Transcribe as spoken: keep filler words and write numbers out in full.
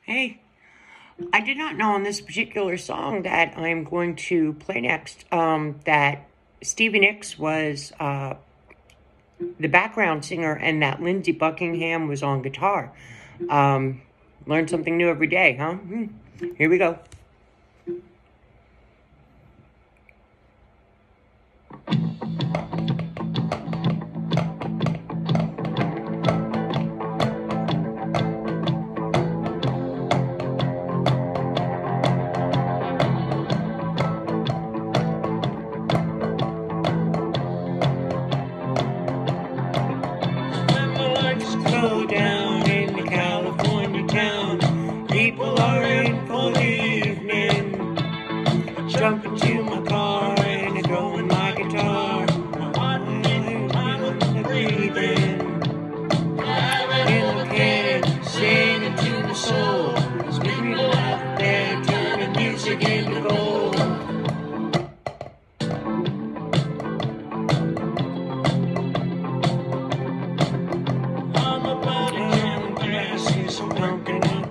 Hey, I did not know on this particular song that I'm going to play next um, that Stevie Nicks was uh, the background singer and that Lindsey Buckingham was on guitar. Um, learn something new every day, huh? Hmm. Here we go. Slow down in the California town. People are in for the evening. Jump into my car and I go in my guitar. I'm breathing. In the cannon, singing to the soul. There's people out there turning music into gold. I'm about to jam grass, here's some pumpkin.